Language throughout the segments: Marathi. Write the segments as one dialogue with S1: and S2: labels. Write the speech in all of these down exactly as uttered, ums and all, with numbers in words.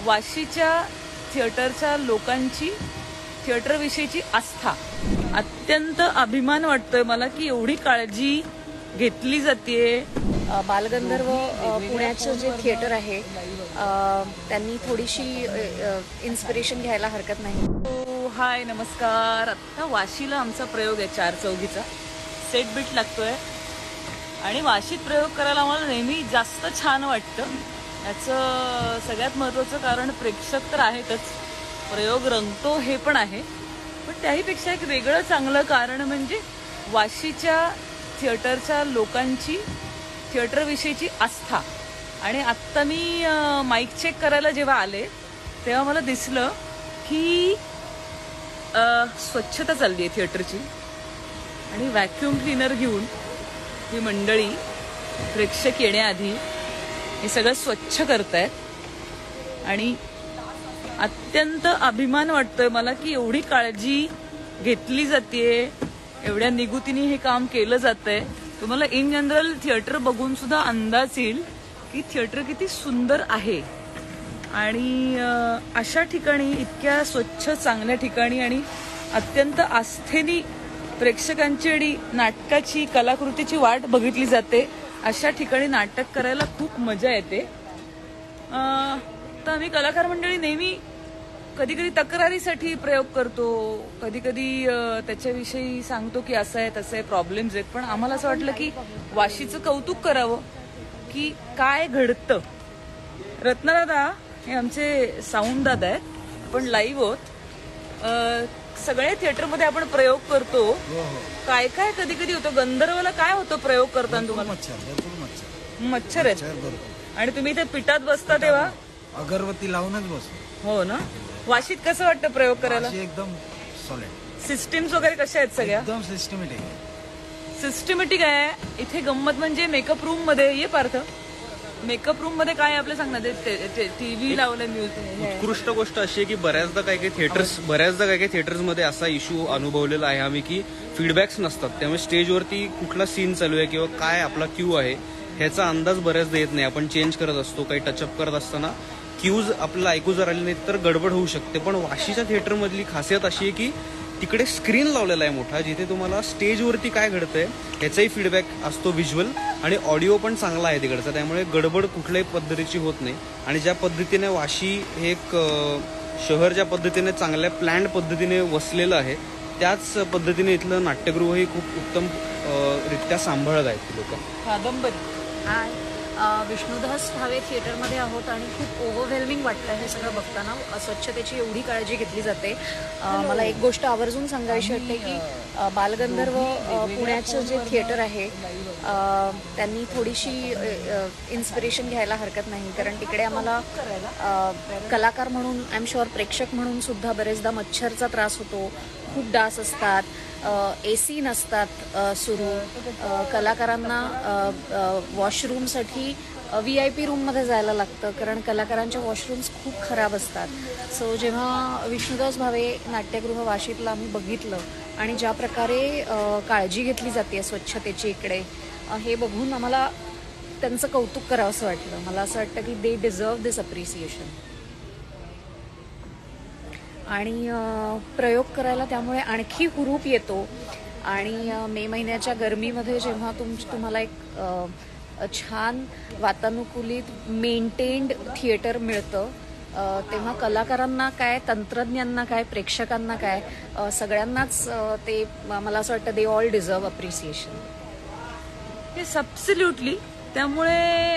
S1: वाशीच्या थिएटरच्या लोकांची थिएटरविषयीची आस्था, अत्यंत अभिमान वाटतोय मला की एवढी काळजी घेतली जाते.
S2: बालगंधर्व पुण्याचं जे थिएटर आहे त्यांनी थोडीशी इन्स्पिरेशन घ्यायला हरकत नाही.
S1: हाय नमस्कार. आता वाशीला आमचा प्रयोग आहे चार चौघीचा. सेट बीट लागतोय आणि वाशीत प्रयोग करायला आम्हाला नेहमी जास्त छान वाटतं. याचं सगळ्यात महत्त्वाचं कारण प्रेक्षक तर आहेतच, प्रयोग रंगतो हे पण आहे, पण त्याहीपेक्षा एक वेगळं चांगलं कारण म्हणजे वाशीच्या थिएटरच्या लोकांची थिएटरविषयीची आस्था. आणि आत्ता मी माईक चेक करायला जेव्हा आले तेव्हा मला दिसलं की स्वच्छता चालली आहे थिएटरची आणि व्हॅक्यूम क्लीनर घेऊन ही मंडळी प्रेक्षक येण्याआधी हे सगळं स्वच्छ करतायत आणि अत्यंत अभिमान वाटतोय मला की एवढी काळजी घेतली जाते, एवढ्या निगुतीने हे काम केलं जातंय. तुम्हाला इन जनरल थिएटर बघून सुद्धा अंदाज येईल की थिएटर किती सुंदर आहे. आणि अशा ठिकाणी, इतक्या स्वच्छ चांगल्या ठिकाणी आणि अत्यंत आस्थेने प्रेक्षकांची आणि नाटकाची कलाकृतीची वाट बघितली जाते, अशा ठिकाणी नाटक करायला खूप मजा येते. तर आम्ही कलाकार मंडळी नेहमी कधी कधी तक्रारीसाठी प्रयोग करतो, कधी कधी त्याच्याविषयी सांगतो की असं आहे तसं आहे, प्रॉब्लेम्स आहेत, पण आम्हाला असं वाटलं की वाशीचं कौतुक करावं की काय घडतं. रत्नदादा हे आमचे साऊंड दादा आहेत, आपण लाईव्ह होत. सगळ्या थिएटरमध्ये आपण प्रयोग करतो, काय काय कधी कधी होतं. गंधर्वला काय होतं प्रयोग करताना तुम्हाला? मच्छर आहेत आणि तुम्ही ते पिठात बसता तेव्हा
S3: अगरबत्ती लावूनच बसतो.
S1: हो ना. वाशीत कसं वाटतं प्रयोग करायला?
S3: एकदम सॉलिड.
S1: सिस्टीम्स वगैरे कशा आहेत? सगळ्या
S3: एकदम सिस्टमॅटिक
S1: सिस्टमॅटिक आहे. इथे गंमत म्हणजे मेकअप रूम मध्ये ये पार्थ, मेकअप रूम मध्ये काय आपलं सांगणार, टीव्ही लावलंय, म्युझिक.
S4: उत्कृष्ट गोष्ट अशी आहे की बऱ्याचदा काही काही थिएटर्स बऱ्याचदा काही काही थिएटर्स मध्ये असा इश्यू अनुभवलेला आहे आम्ही की फीडबॅक्स नसतात. त्यामुळे स्टेजवरती कुठला सीन चालू आहे किंवा काय आपला क्यू आहे ह्याचा अंदाज बऱ्याचदा येत नाही. आपण चेंज करत असतो, काही टचअप करत असताना क्यूज आपल्याला ऐकू जर आले नाहीत तर गडबड होऊ शकते. पण वाशीच्या थिएटरमधली खासियत अशी आहे की तिकडे स्क्रीन लावलेला आहे मोठा, जिथे तुम्हाला स्टेजवरती काय घडतंय ह्याचाही फीडबॅक असतो व्हिज्युअल, आणि ऑडिओ पण चांगला आहे तिकडचा. त्यामुळे गडबड कुठल्याही पद्धतीची होत नाही. आणि ज्या पद्धतीने वाशी हे एक शहर ज्या पद्धतीने चांगल्या प्लॅन्ड पद्धतीने वसलेलं आहे त्याच पद्धतीने इथलं नाट्यगृह हे खूप उत्तम रित्या सांभाळत आहेत लोक.
S1: कादंबरी
S2: हाय, विष्णुदास भावे थिएटरमध्ये आहोत आणि खूप ओव्हरवेल्मिंग वाटतं हे सगळं बघताना. स्वच्छतेची एवढी काळजी घेतली जाते. मला एक गोष्ट आवर्जून सांगायची वाटते की बालगंधर्व पुण्याचं जे थिएटर आहे त्यांनी थोडीशी इन्स्पिरेशन घ्यायला हरकत नाही, कारण तिकडे आम्हाला कलाकार म्हणून, आय एम शुअर प्रेक्षक म्हणून सुद्धा बरेचदा मच्छरचा त्रास होतो, खूप डास असतात, एसी नसतात सुरू, कलाकारांना वॉशरूमसाठी व्ही आय पी रूममध्ये जायला लागतं कारण कलाकारांच्या वॉशरूम्स खूप खराब असतात. सो जेव्हा विष्णुदास भावे नाट्यगृह वाशीतला आम्ही बघितलं आणि ज्या प्रकारे काळजी घेतली जाते स्वच्छतेची इकडे, हे बघून आम्हाला त्यांचं कौतुक करावं असं वाटलं. मला असं वाटतं की दे डिझर्व दिस अप्रिसिएशन. आणि प्रयोग करायला त्यामुळे आणखी हुरूप येतो. आणि मे महिन्याच्या गरमीमध्ये जेव्हा तुम तुम्हाला एक छान वातानुकूलित मेंटेन्ड थिएटर मिळतं तेव्हा कलाकारांना काय, तंत्रज्ञांना काय, प्रेक्षकांना काय, सगळ्यांनाच ते, मला असं वाटतं दे ऑल डिझर्व अप्रिसिएशन.
S1: हे ॲब्सोल्युटली. त्यामुळे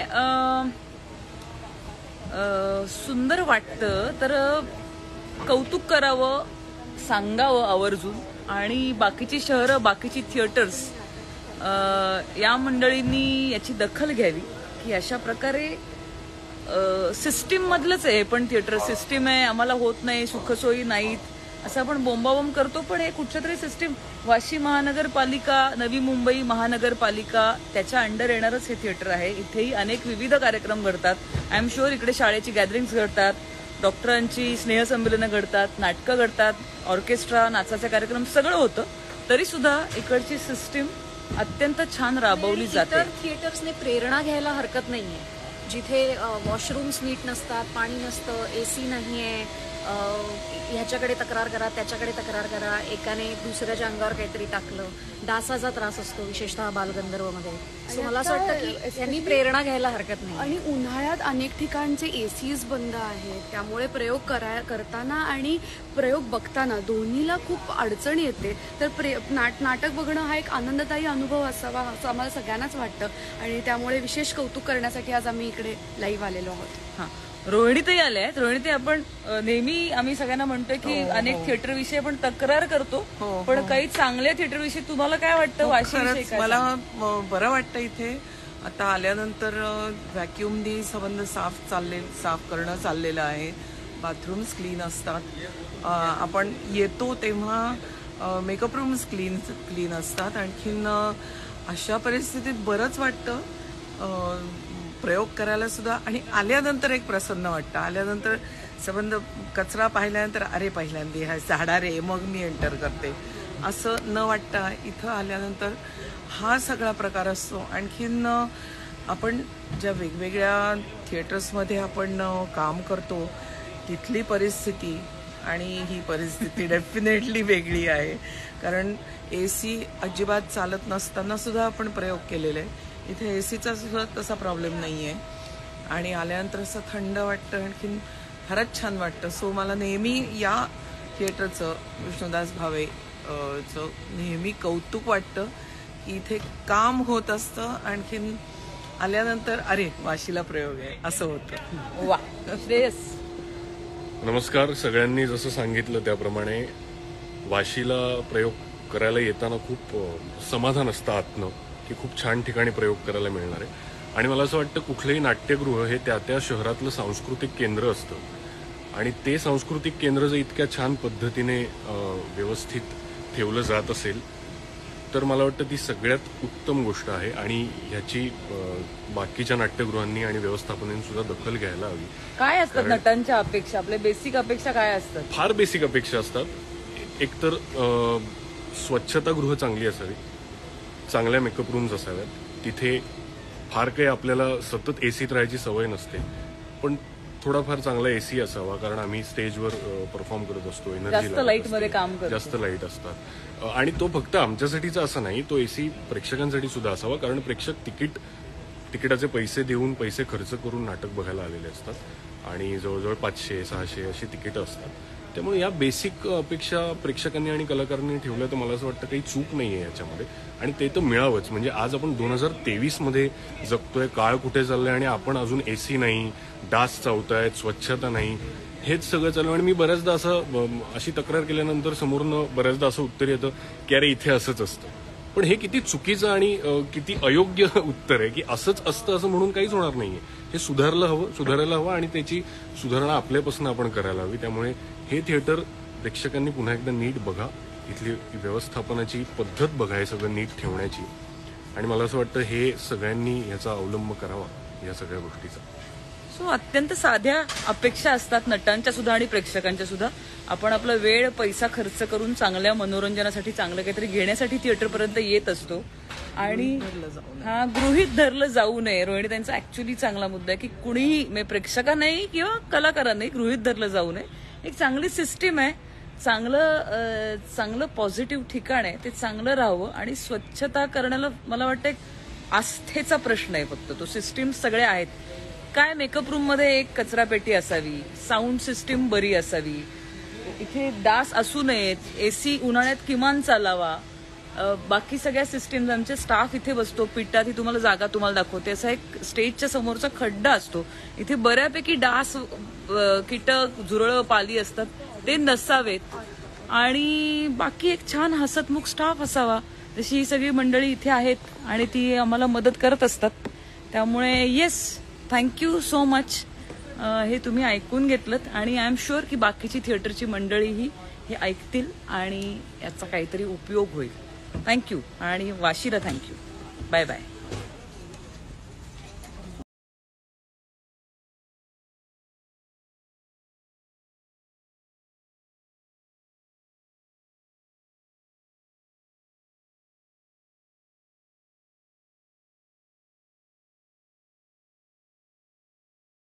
S1: सुंदर वाटतं, तर कौतुक करावं, सांगावं आवर्जून. आणि बाकीची शहरं, बाकीची थिएटर्स या मंडळींनी याची दखल घ्यावी की अशा प्रकारे सिस्टीम मधलंच आहे, पण थिएटर सिस्टीम आहे, आम्हाला होत नाही, सुखसोयी नाहीत असं आपण बोंबाबोंब करतो, पण हे कुठच्या तरी सिस्टीम. वाशी महानगरपालिका, नवी मुंबई महानगरपालिका त्याच्या अंडर येणारच हे थिएटर आहे. इथेही अनेक विविध कार्यक्रम घडतात. आय एम शुअर इकडे शाळेची गॅदरिंग्स घडतात, डॉक्टरांची स्नेहसंमेलनं घडतात, नाटकं घडतात, ऑर्केस्ट्रा, नाचाचे कार्यक्रम सगळं होतं. तरी सुद्धा इकडची सिस्टीम अत्यंत छान राबवली जाते.
S2: थिएटर्सने प्रेरणा घ्यायला हरकत नाहीये. जिथे वॉशरूम्स नीट नसतात, पाणी नसतं, ए सी नाही आहे, ह्याच्याकडे तक्रार करा, त्याच्याकडे तक्रार करा, एकाने दुसऱ्याच्या अंगावर काहीतरी टाकलं, डासाचा त्रास असतो विशेषतः बालगंधर्वमध्ये. सो मला असं वाटतं की यांनी प्रेरणा घ्यायला हरकत नाही.
S5: आणि उन्हाळ्यात अनेक ठिकाणचे एसीज बंद आहेत, त्यामुळे प्रयोग करा करताना आणि प्रयोग बघताना दोन्हीला खूप अडचण येते. तर प्रे नाट नाटक बघणं हा एक आनंददायी अनुभव असावा असं आम्हाला सगळ्यांनाच वाटतं आणि त्यामुळे विशेष कौतुक करण्यासाठी आज आम्ही इकडे लाईव्ह आलेलो आहोत.
S1: हा, रोहिणीताई आल्या आहेत. रोहिणीताई, आपण अ, नेहमी आम्ही सगळ्यांना म्हणतोय की अनेक थिएटर विषयी आपण तक्रार करतो, पण काही चांगल्या थिएटर विषयी तुम्हाला काय वाटतं? वाशीविषयी काय?
S6: मला अ, बरं वाटतं इथे आता आल्यानंतर व्हॅक्युमनी संबंध साफ चालले साफ करणं चाललेलं आहे. बाथरूम्स क्लीन असतात. अ, आपण येतो तेव्हा मेकअप रूम्स क्लीन क्लीन असतात. आणखीन अ, अशा परिस्थितीत बरंच वाटतं अ, प्रयोग करायला सुद्धा. आणि आल्यानंतर एक प्रसन्न वाटतं. आल्यानंतर संबंध कचरा पाहिल्यानंतर अरे पहिल्यांदा हा झाडा रे, मग मी एंटर करते असं न वाटता इथं आल्यानंतर हा सगळा प्रकार असतो. आणखीन आपण ज्या वेगवेगळ्या थिएटर्समध्ये आपण काम करतो तिथली परिस्थिती आणि ही परिस्थिती डेफिनेटली वेगळी आहे. कारण ए सी अजिबात चालत नसताना सुद्धा आपण प्रयोग केलेले आहे. इथे एसीचा सुद्धा तसा प्रॉब्लेम नाही आहे आणि आल्यानंतर असं थंड वाटतं, आणखीन फारच छान वाटतं. सो मला नेहमी या थिएटरचं, विष्णुदास भावे चं नेहमी कौतुक वाटतं की इथे काम होत असतं, आणखीन आल्यानंतर अरे वाशीला प्रयोग आहे असं होतं.
S1: वा, श्रेयस.
S7: नमस्कार. सगळ्यांनी जसं सांगितलं त्याप्रमाणे वाशीला प्रयोग करायला येताना खूप समाधान असतं आतनं की खूप छान ठिकाणी प्रयोग करायला मिळणार आहे. आणि मला असं वाटतं कुठलंही नाट्यगृह हे त्या त्या शहरातलं सांस्कृतिक केंद्र असतं आणि ते सांस्कृतिक केंद्र जर इतक्या छान पद्धतीने व्यवस्थित ठेवलं जात असेल तर मला वाटतं ती सगळ्यात उत्तम गोष्ट आहे आणि ह्याची बाकीच्या नाट्यगृहांनी आणि व्यवस्थापनांनी सुद्धा दखल घ्यायला हवी.
S1: काय असतात नटांच्या अपेक्षा? आपल्या बेसिक अपेक्षा काय असतात?
S7: फार बेसिक अपेक्षा असतात. एकतर स्वच्छतागृह चांगली असावी, चांगल्या मेकअप रूम्स असाव्यात, तिथे फार काही आपल्याला सतत एसीत राहायची सवय नसते, पण थोडाफार चांगला एसी असावा कारण आम्ही स्टेजवर परफॉर्म करत असतो, एनर्जी
S1: जास्त लाईट मध्ये काम करतो,
S7: जास्त लाईट असतात. आणि तो फक्त आमच्यासाठीचा असं नाही, तो एसी प्रेक्षकांसाठी सुद्धा असावा कारण प्रेक्षक तिकीट तिकिटाचे पैसे देऊन पैसे खर्च करून नाटक बघायला आलेले असतात आणि जवळजवळ पाचशे सहाशे अशी तिकीटं असतात. त्यामुळे या बेसिक अपेक्षा प्रेक्षकांनी आणि कलाकारांनी ठेवल्या तर मला असं वाटतं काही चूक नाहीये याच्यामध्ये आणि ते तर मिळावंच. म्हणजे आज आपण दोन हजार तेवीस मध्ये जगतोय, काळ कुठे चाललाय आणि आपण अजून एसी नाही, डास चावतायत, स्वच्छता नाही, हेच सगळं चालू. आणि मी बऱ्याचदा असं अशी तक्रार केल्यानंतर समोरनं बऱ्याचदा असं उत्तर येतं की अरे इथे असंच असतं. पण हे किती चुकीचं आणि किती अयोग्य उत्तर आहे की असंच असतं असं म्हणून काहीच होणार नाहीये. हे सुधारलं हवं सुधारायला हवं आणि त्याची सुधारणा आपल्यापासून आपण करायला हवी. त्यामुळे हे थिएटर प्रेक्षकांनी पुन्हा एकदा नीट बघा, इथली व्यवस्थापनाची पद्धत बघा, हे सगळं नीट ठेवण्याची. आणि मला असं वाटतं हे सगळ्यांनी याचा अवलंब करावा या सगळ्या गोष्टीचा.
S1: सो अत्यंत साध्या अपेक्षा असतात नटांच्या सुद्धा आणि प्रेक्षकांच्या सुद्धा. आपण आपला वेळ पैसा खर्च करून चांगल्या मनोरंजनासाठी चांगलं काहीतरी घेण्यासाठी थिएटरपर्यंत येत असतो आणि हा गृहीत धरलं जाऊ नये. रोहिणी त्यांचा ऍक्च्युली चांगला मुद्दा आहे की कुणीही प्रेक्षकांनाही किंवा कलाकारांनाही गृहीत धरलं जाऊ नये. एक चांगली सिस्टीम आहे, चांगलं चांगलं पॉझिटिव्ह ठिकाण आहे, ते चांगलं राहावं. आणि स्वच्छता करण्याला मला वाटतं एक आस्थेचा प्रश्न आहे फक्त. तो सिस्टीम सगळे आहेत. काय मेकअप रूम मध्ये एक कचरा पेटी असावी, साऊंड सिस्टीम बरी असावी, इथे डास असू नयेत, एसी उन्हाळ्यात किमान चालावा, बाकी सगळ्या सिस्टीम. आमचे स्टाफ इथे बसतो पिठात, ही तुम्हाला जागा तुम्हाला दाखवते, असा एक स्टेजच्या समोरचा खड्डा असतो, इथे बऱ्यापैकी डास कीटक झुरळ पाली असतात, ते नसावेत. आणि बाकी एक छान हसतमुख स्टाफ असावा, जशी ही सगळी मंडळी इथे आहेत आणि ती आम्हाला मदत करत असतात. त्यामुळे येस, थँक्यू सो मच. हे तुम्ही ऐकून घेतलं आणि आय एम शुअर की बाकीची थिएटरची मंडळीही हे ऐकतील आणि याचा काहीतरी उपयोग होईल. थँक्यू आणि वाशीला थँक्यू. Bye bye.